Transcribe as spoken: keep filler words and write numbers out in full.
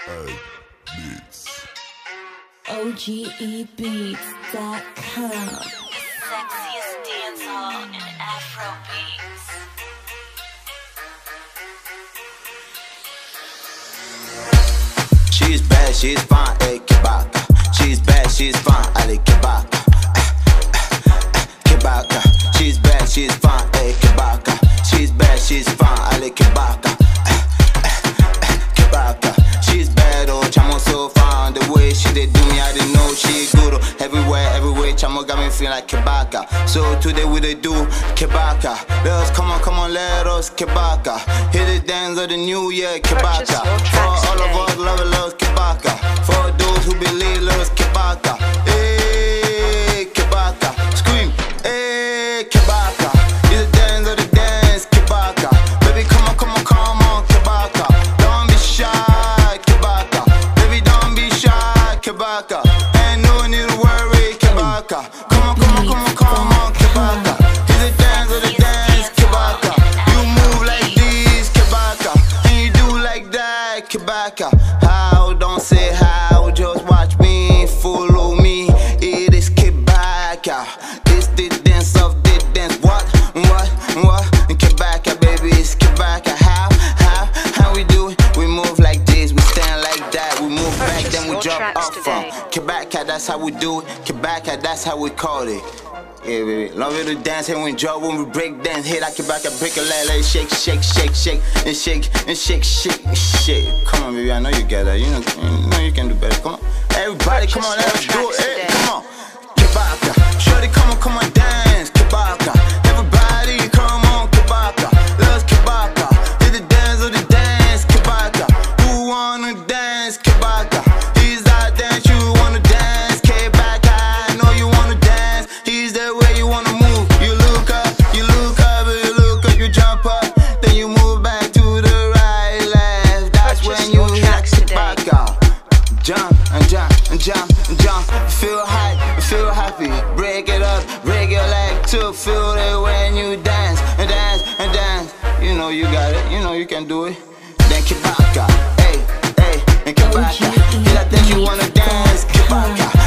O G E beats dot com. Sexiest dancehall and Afro beats. She's bad, she's fine, ay, Kibaka. She's bad, she's fine, ali Kibaka. Kibaka. She's bad, she's fine, ay, Kibaka. She's bad, she's fine, ali Kibaka. Kibaka. She's bad, oh, chamo so fine. The way she did do me, I didn't know she good. Oh, everywhere, everywhere, chamo got me feeling like Kibaka. So today we they do Kibaka. Let's come on, come on, let us Kibaka. Hit the dance of the new year, Kibaka. For all of us, love it, love Kibaka. For those who believe, love Kibaka. Hey, Kibaka. Scream, hey, Kibaka. Hit the dance of the dance, Kibaka. Baby, come on, come on, come on, Kibaka. Don't be shy, Kibaka. Baby, don't be shy, Kibaka. Ain't no need to worry, Kibaka. Come on, come on, come on, come on, Kibaka. Hit the dance of the dance, Kibaka. You move like this, Kibaka. And you do like that, Kibaka. How? Don't say how, just watch me, follow me. It is Kibaka. It's the dance of the dance. What? What? What? Kibaka, baby, it's Kibaka. How? How? How we do it? We move like this, we stand like that. We move back, then we jump up from Kibaka, that's how we do it. Kibaka, that's how we call it. Yeah, baby. Love it to dance and we jump when we break dance. Hit like Kibaka, break a leg, let it shake, shake, shake, shake, and shake, and shake, shake, shake. Come on, baby, I know you get that. You know, you know you can do better. Come on, everybody, come on, let's do it. Hey, come on, Kibaka. Shorty, come on, come on, dance, Kibaka. Everybody, come on, Kibaka. Let's Kibaka. Hit the dance of the dance, Kibaka. Who wanna dance, Kibaka? He's out there, you wanna dance, Kibaka. I know you wanna dance. He's the way you wanna move. You look up, you look up, you look up, you jump up, then you move back to the right, left. That's when you hit Kibaka. Jump and jump and jump and jump. Feel hot, feel happy. Break it up, break your leg to feel it when you dance and dance and dance. You know you got it, you know you can do it. Then Kibaka, hey, hey, and Kibaka. Hit that thing you wanna dance, Kibaka.